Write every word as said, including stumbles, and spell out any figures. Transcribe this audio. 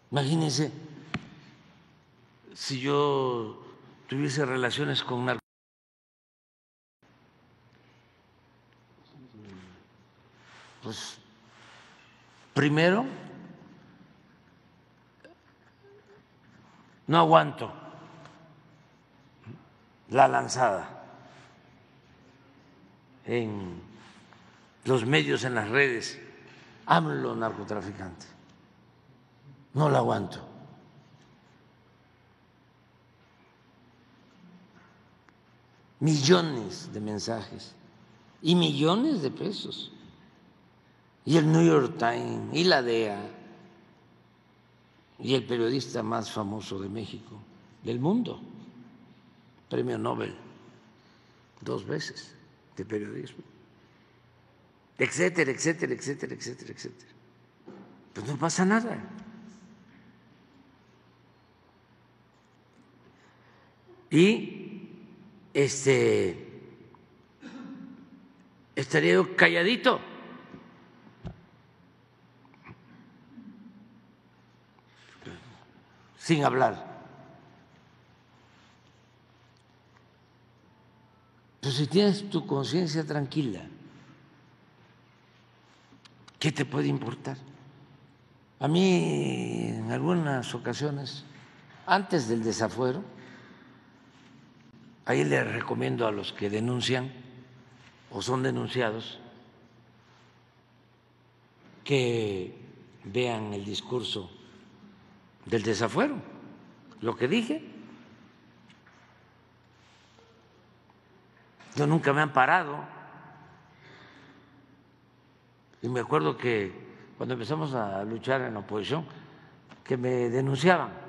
Imagínense si yo tuviese relaciones con narcotráfico. Pues primero, no aguanto la lanzada en los medios, en las redes, AMLO narcotraficante. No la aguanto. Millones de mensajes y millones de pesos. Y el New York Times y la D E A y el periodista más famoso de México, del mundo, premio Nobel dos veces de periodismo, etcétera, etcétera, etcétera, etcétera, etcétera. Pues no pasa nada. Y este estaría yo calladito. Sin hablar. Pues si tienes tu conciencia tranquila, ¿qué te puede importar? A mí en algunas ocasiones, antes del desafuero, ahí les recomiendo a los que denuncian o son denunciados que vean el discurso del desafuero, lo que dije. Yo nunca me han parado. Y me acuerdo que cuando empezamos a luchar en la oposición, que me denunciaban